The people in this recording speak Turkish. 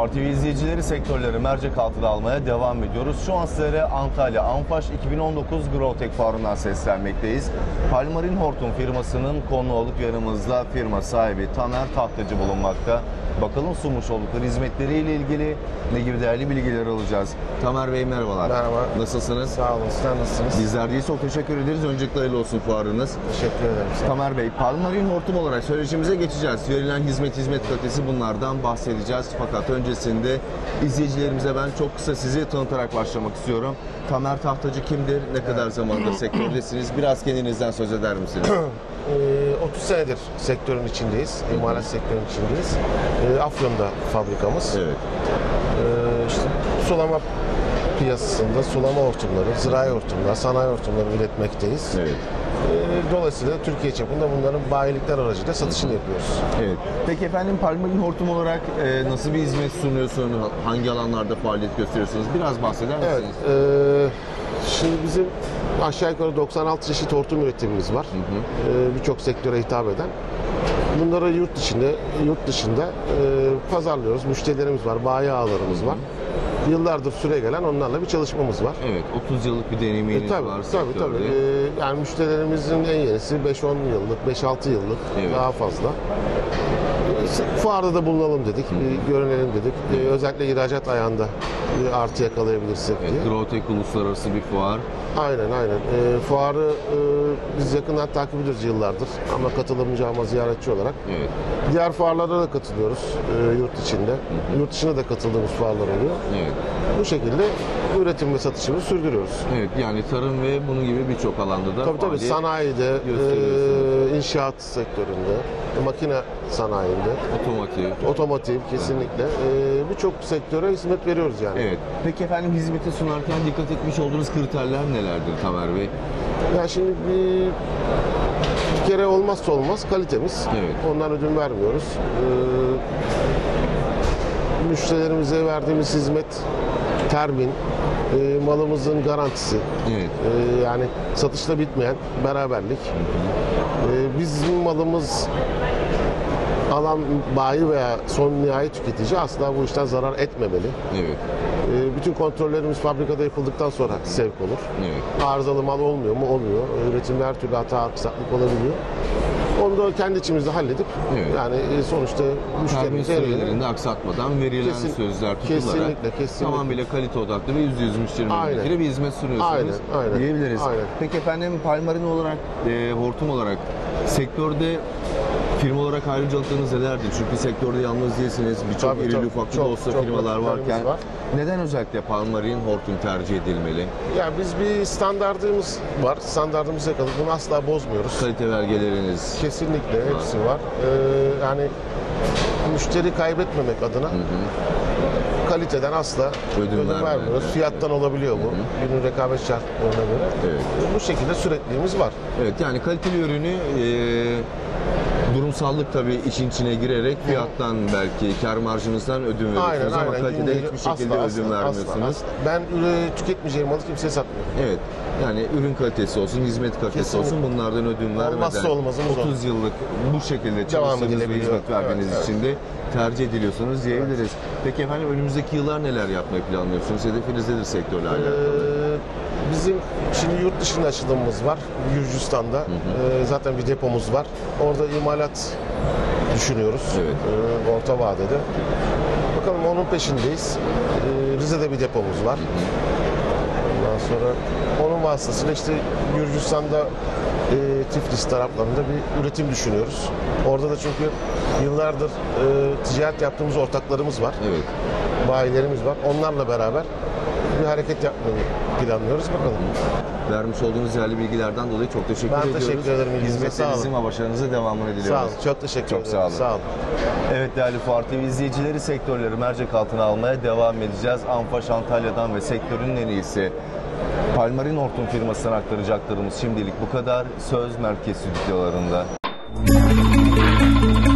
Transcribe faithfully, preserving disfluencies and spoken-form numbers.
Fuar T V izleyicileri, sektörleri mercek altına almaya devam ediyoruz. Şu an sizlere Antalya Anfaş iki bin on dokuz Growtech Fuarı'ndan seslenmekteyiz. Palmarin Hortum firmasının konu olup yanımızda firma sahibi Tamer Tahtacı bulunmakta. Bakalım sunmuş oldukları hizmetleriyle ilgili ne gibi değerli bilgiler alacağız. Tamer Bey merhabalar. Merhaba. Nasılsınız? Sağ olun. Sizler nasılsınız? Bizler de çok teşekkür ederiz. Öncelikle hayırlı olsun fuarınız. Teşekkür ederim. Tamer Bey, Palmarin Hortum olarak söyleşimize geçeceğiz. Verilen hizmet, hizmet kalitesi bunlardan bahsedeceğiz. Fakat öncesinde izleyicilerimize ben çok kısa sizi tanıtarak başlamak istiyorum. Tamer Tahtacı kimdir? Ne kadar zamandır sektördesiniz? Biraz kendinizden söz eder misiniz? otuz senedir sektörün içindeyiz. İmalat sektörün içindeyiz. Afyon'da fabrikamız. Evet. İşte sulama piyasasında sulama hortumları, zirai hortumlar, sanayi hortumları üretmekteyiz. Evet. Dolayısıyla Türkiye çapında bunların bayilikler aracıyla satışını yapıyoruz. Evet. Peki efendim, Palmarin Hortum olarak e, nasıl bir hizmet sunuyorsunuz? Hangi alanlarda faaliyet gösteriyorsunuz? Biraz bahseder misiniz? Evet. E, şimdi bizim aşağı yukarı doksan altı çeşit hortum üretimimiz var. E, Birçok sektöre hitap eden. Bunları yurt içinde, yurt dışında e, pazarlıyoruz. Müşterilerimiz var, bayi ağlarımız var. Yıllardır süre gelen onlarla bir çalışmamız var. Evet, otuz yıllık bir deneyiminiz e, tabii, var tabii, sektörde. tabii. E, yani müşterilerimizin en yenisi beş on yıllık, beş altı yıllık, evet, daha fazla. Fuarda da bulunalım dedik, bir görünelim dedik. Ee, özellikle ihracat ayağında bir artı yakalayabilirsek evet, diye. Growtech uluslararası bir fuar. Aynen aynen. Ee, fuarı e, biz yakından takip ediyoruz yıllardır ama katılımcı ama ziyaretçi olarak. Evet. Diğer fuarlara da katılıyoruz e, yurt içinde. Hı hı. Yurt dışına da katıldığımız fuarlar oluyor. Evet. Bu şekilde üretim ve satışımızı sürdürüyoruz. Evet, yani tarım ve bunun gibi birçok alanda da tabii tabii sanayide, e, inşaat sektöründe, makine sanayinde, otomotiv, otomotiv kesinlikle e, birçok sektöre hizmet veriyoruz yani. Evet. Peki efendim, hizmeti sunarken dikkat etmiş olduğunuz kriterler nelerdir Tamer Bey? Ya şimdi bir, bir kere olmazsa olmaz kalitemiz. Evet. Ondan ödün vermiyoruz. Ee, müşterilerimize verdiğimiz hizmet, termin, e, malımızın garantisi. Evet. E, yani satışla bitmeyen beraberlik. E, bizim malımız alan bayi veya son nihai tüketici asla bu işten zarar etmemeli. Evet. Bütün kontrollerimiz fabrikada yapıldıktan sonra sevk olur. Evet. Arızalı mal olmuyor mu? Olmuyor. Üretimde her türlü hata, aksaklık olabiliyor. Onu da kendi içimizde halledip, evet, yani sonuçta müşterimize sürelerinde aksatmadan verilen kesin, sözler tutularak kesinlikle, kesinlikle, tamamıyla kalite odaklı ve yüzde yüz müşterilere bir hizmet sunuyorsunuz. Aynen, aynen, diyebiliriz. Aynen. Peki efendim, Palmarin olarak, e, hortum olarak sektörde firma olarak ayrıcalıklarınız nelerdir? Çünkü sektörde yalnız değilsiniz. Birçok irili ufaklı da olsa çok firmalar varken var. Neden özellikle Palmarin Hortum tercih edilmeli? Ya biz bir standardımız var. Standardımızı yakaladık. Bunu asla bozmuyoruz. Kalite belgeleriniz. Kesinlikle hepsi var. Ee, yani müşteri kaybetmemek adına, hı hı, kaliteden asla ödün, ödün vermiyoruz. Fiyattan olabiliyor bu. Hı hı. Günün rekabet şartlarına göre. Evet. Bu şekilde sürekliliğimiz var. Evet, yani kaliteli ürünü e, durumsallık tabii işin içine girerek fiyattan, belki kar marjınızdan ödün veriyorsunuz, aynen, ama aynen, kaliteden hiçbir şekilde asla, ödün asla, vermiyorsunuz. Asla, asla. Ben ürün tüketmeyeceğim malı kimseye satmıyorum. Evet. Yani ürün kalitesi olsun, hizmet kalitesi kesinlikle olsun, bunlardan ödün vermeden olmazsa olmazımız otuz yıllık bu şekilde çalıştığınız ve hizmet verdiğiniz, evet, için de tercih ediliyorsunuz diyebiliriz. Evet. Peki efendim, önümüzdeki yıllar neler yapmayı planlıyorsunuz? Hedefiniz nedir sektörle alakalı? Ee, bizim şimdi yurt dışında açılımımız var. Gürcistan'da. Hı hı. Ee, zaten bir depomuz var. Orada imalat düşünüyoruz. Evet. Ee, orta vadede. Bakalım, onun peşindeyiz. Ee, Rize'de bir depomuz var. Hı hı. Ondan sonra onun vasıtasıyla işte Gürcistan'da e, Tiflis taraflarında bir üretim düşünüyoruz. Orada da çünkü yıllardır e, ticaret yaptığımız ortaklarımız var. Evet. Bayilerimiz var. Onlarla beraber bir hareket yapmayı planlıyoruz. Bakalım. Vermiş olduğunuz değerli bilgilerden dolayı çok teşekkür ben ediyoruz. Ben teşekkür ederim. Hizmetlerinizin ve başarınıza devamını diliyoruz. Sağ olun. Çok teşekkür çok ederim. Sağ olun. Sağ olun. Evet değerli Fuar T V izleyicileri, sektörleri mercek altına almaya devam edeceğiz. Anfaş, Antalya'dan ve sektörün en iyisi Palmarin Hortum firmasından aktaracaklarımız şimdilik bu kadar. Söz merkez stüdyolarında.